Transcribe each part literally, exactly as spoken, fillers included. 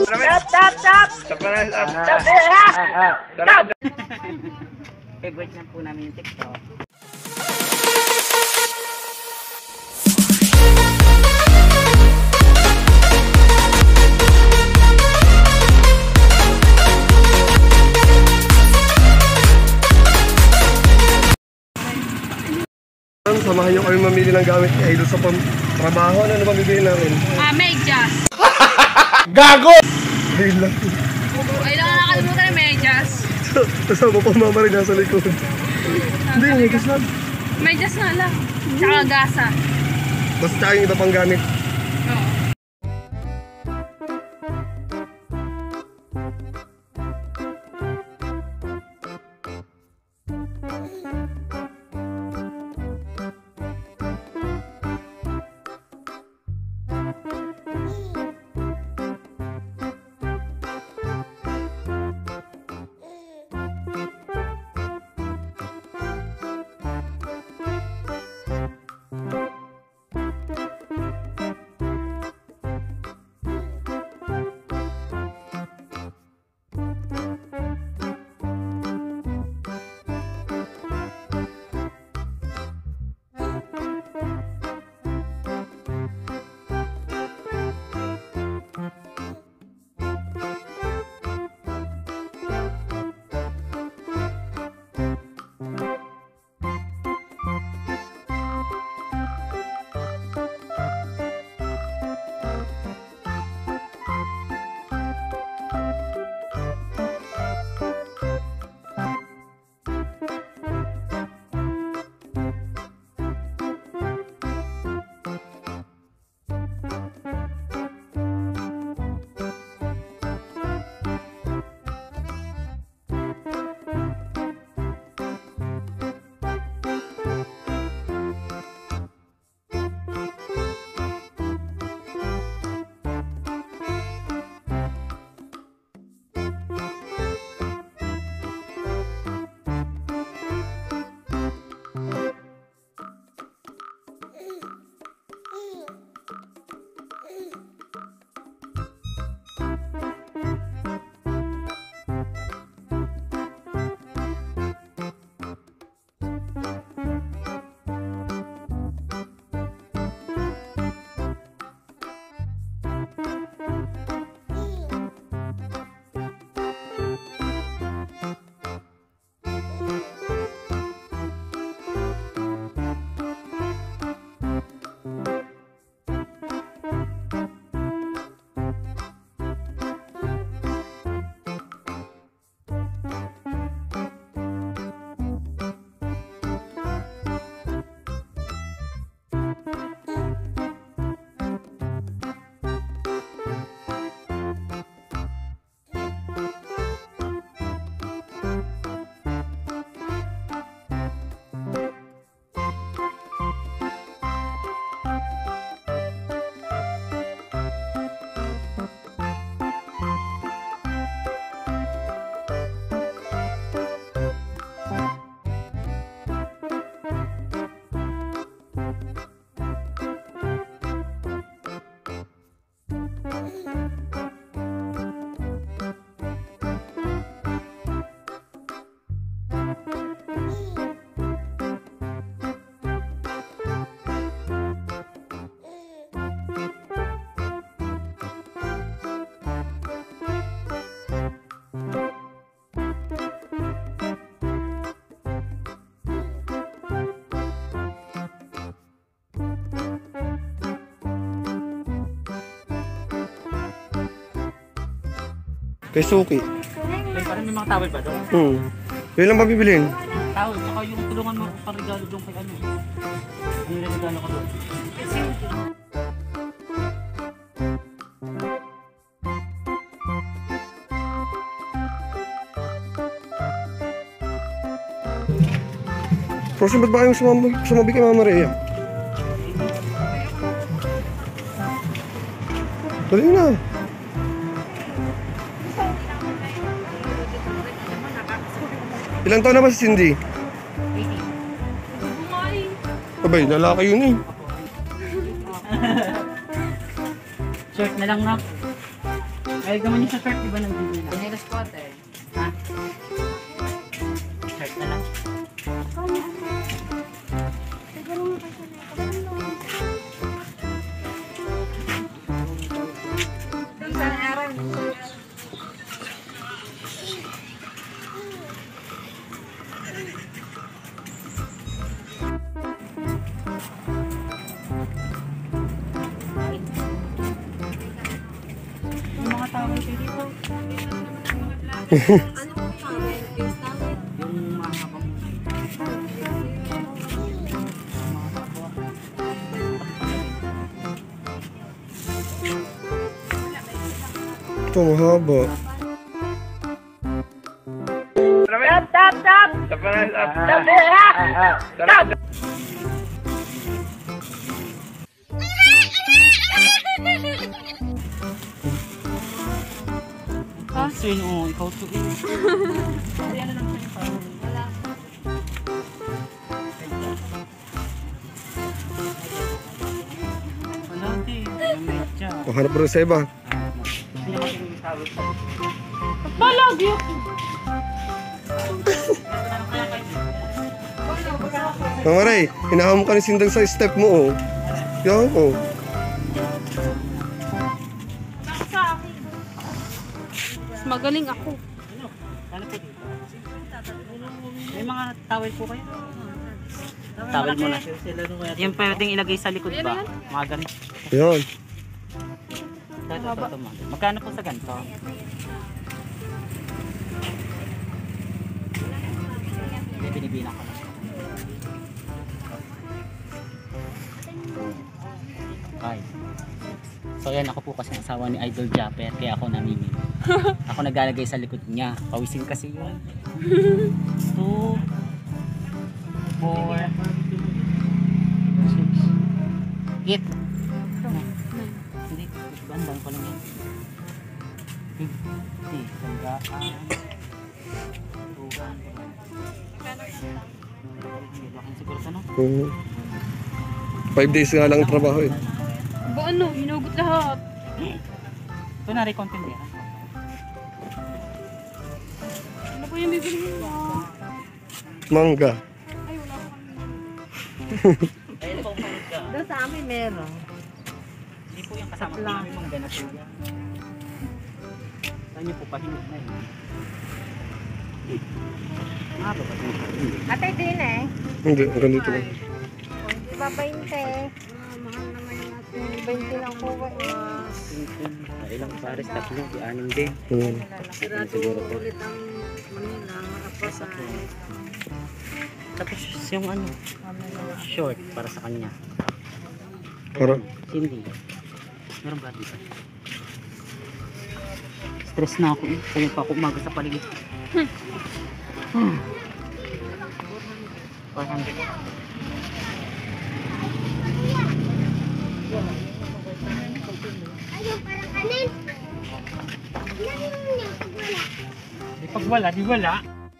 Stop, stop, stop! Stop na, stop! Stop! Stop! Favorite na po namin yung TikTok. Samahan nyo kami mamili ng gamit ni Idol sa trabaho. Ano naman bibili namin? Ah, medyas. Gago! Ayun lang. Ay, lang nakalimutan ng medyas. Kasama pa mama rin nasa likod. Hindi, medyas lang. Medyas na lang. Tsaka gasa. Basta yung iba pang gamit. Oo. Kay Suki. Parang may mga towel ba doon? Hmm. Yun lang ba bibilhin? Towel, saka yung tulungan mo sa regalo doon kay ano. Ano yung regalo ko doon? Frozen, ba't ba kayong sumabi, sumabi kay Mama Rhea? Dali na. Ilang taon na ba si Cindy? Abay, lalaki yun eh. Short na lang na. Ay, naman yung sa shirt, di ba nandito na? Pinilas ko ate. Ha? Shirt na lang. Yung mga tao dito dito. Yung mga habang mga kapwa. Ito, mahaba. Stop, stop, stop! Stop na, stop. Stop! Stop! Ah, so yun, oh, ikaw to eh. Ay, ano lang sa'yo pa? Wala, di. Yung medya. O, hanap mo rin sa iba. Hindi naman yung tawag sa'yo. Balag yun! Mga Ray, hinaham ka ni Sindang sa step mo, oh. Yan, oh. Mas magaling ako. Ano? Ano po dito? May mga towel po kayo? Towel mo na. Yung pwedeng ilagay sa likod ba? Mga ganito. Yan. Ito, ito, ito, ito. Magkano po sa ganito? May binibilang ko. Okay. So yan, ako po kasi asawa ni Idol Japper, kaya ako namimili. Ako naglalagay sa likod niya. Pawisin kasi yun. two, four, six, eight. Hindi, bandang ko lang yan. fifty, sandaan, two hundred. Siguro sa no? Mhm. Five days nga lang ang trabaho, eh. Ba ano, hinugot lahat. Ito na, recontent yan. Ano po yung bibili mo? Mangga. Ay, wala ko kami. Ayun po, ka. Doon sa amin meron. Hindi po yung kasama ko yung mga ganap po yan. Saan niyo po pahinot na yun? Ah, ba ba? Ate, din eh. Hindi, hanggang dito lang. Di ba twenty? Ah, mahal naman yung ating twenty lang po ba? Ah, ilang pares, tatlo, di anim din. Hmm. Ano siguro po? Ulit ang Manila, makapasay. Tapos yung ano, short para sa kanya. Para? Hindi. Meron ba dito? Stress na ako eh. Kaya pa ako umaga sa paligid. Hmm. four hundred. Ayun, parang kanin. Di pag wala, di wala.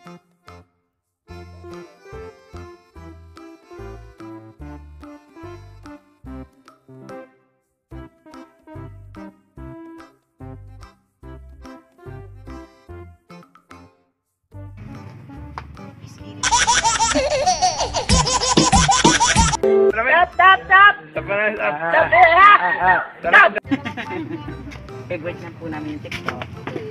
Stop, stop, stop! Stop na, stop. Stop! Stop! Favorite na po namin yung TikTok.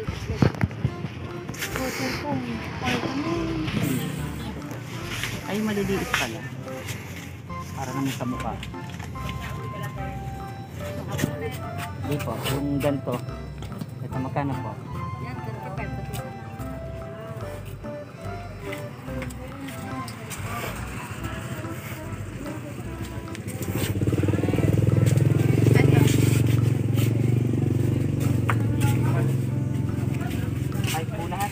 Ay, maliliit pala. Para naman sa mukha. Hindi po, yung ganito. Ito, magkano po? Ay po lahat.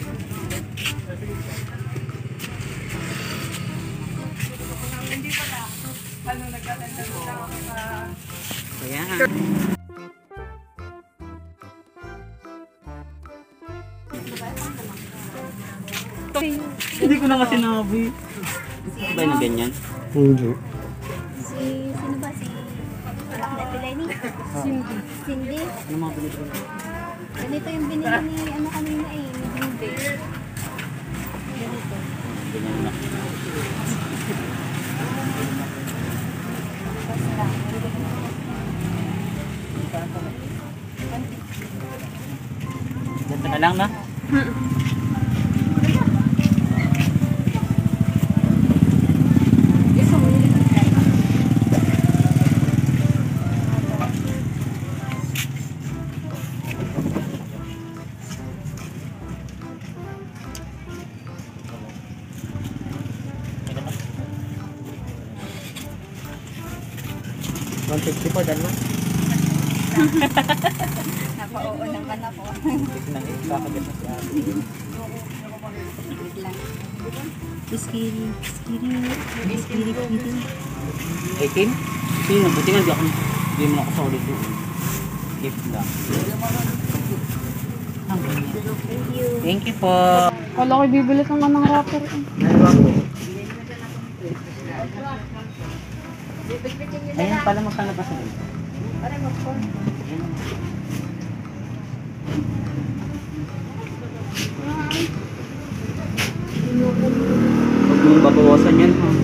Hindi pala. Ano, nagkatanda lang ako sa... Ayan. Hindi ko na kasi sinabi. Ba na ganyan? Hindi. Si, sino ba? Si, anak na Lenny? Cindy. Cindy? Ano mga binibili? Ganito yung binili ni ano kanina eh, ni Binde. Ganito. Ganyan na. Ganito na lang na. one fifty pa, dalawa. Napa-oo naman ako. Ito na eh, kakagat na si ate. Iskiri, iskiri, iskiri, iskiri. eighteen? Sino? Buti nga di ako, di mo na ako solid doon. Gift lang. Ang ganyan. Thank you. Thank you po. Kala ko bibili ka nga ng wrapper. Ayan pala magkano pa sa dito. Para mag-phone. Huwag mong babawasan yan ha.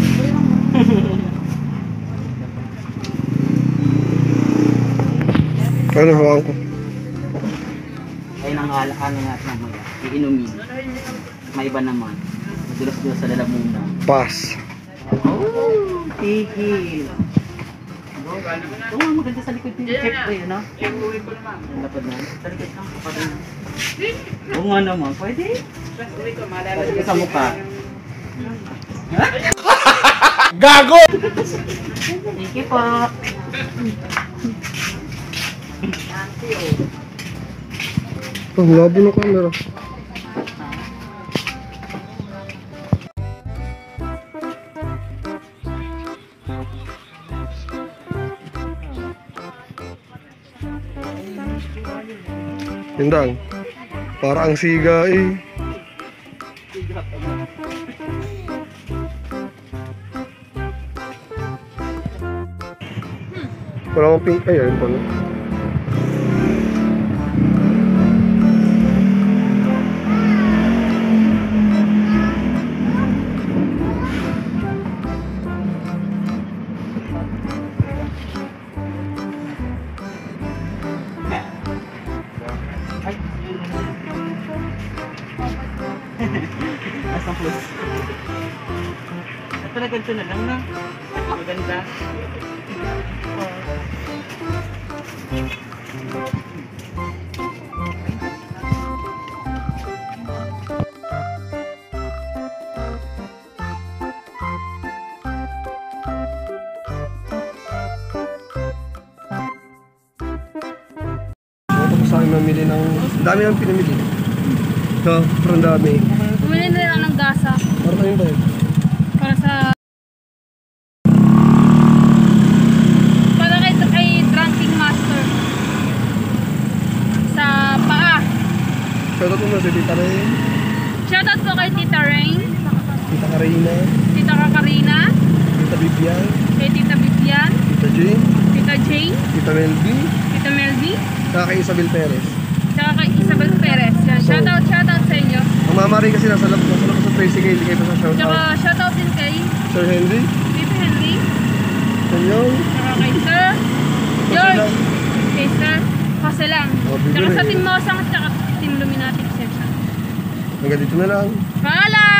Ano, hawakan ko. Ayun ang alaano natin mamaya. Iinumin. May iba naman. Madulas-dulas sa lalamunan. Pass. Oh, tigil. Oo, oh, maganda sa likod yung check ko yun, no? Ang lapad na. Sa likod lang ko pa rin. Oo nga naman, pwede. Pwede sa mukha. Gago! Thank you po. Ang labo ng camera. Tindang, para ang siga eh. Wala akong pink. Ay, ayun pala. Asang plus. At pala ganito na lang na. Maganda. Ako sa akin mamili ng... Dami ng pinamili. So, parang dami. Bumili na lang ng gasa Parang tayo ba yun? para sa... Para kay, kay Dranking Master. Sa paa. Shoutout mo na si Tita Rain, Shoutout po kay Tita Rain, Tita Karina, Tita Kakarina, Tita Bibian, kay Tita Vivian, Tita Jane, Tita Jane, Tita Melby, Tita Melby, saka kay Isabel Perez. tsaka kay Isabel Perez. Yan. Shoutout, shoutout sa inyo. Ang mama rin kasi nasa lab, nasa lab sa tricycle, hindi kayo pa sa Tsaka shoutout. shoutout din kay Sir Henry, Tita Henry, Kanyong, tsaka kay Sir George, kay Sir Jose lang. Oh, Tsaka bibili. sa Team Mosang at tsaka Team Luminati. Session. hanggang dito na lang. Paalam!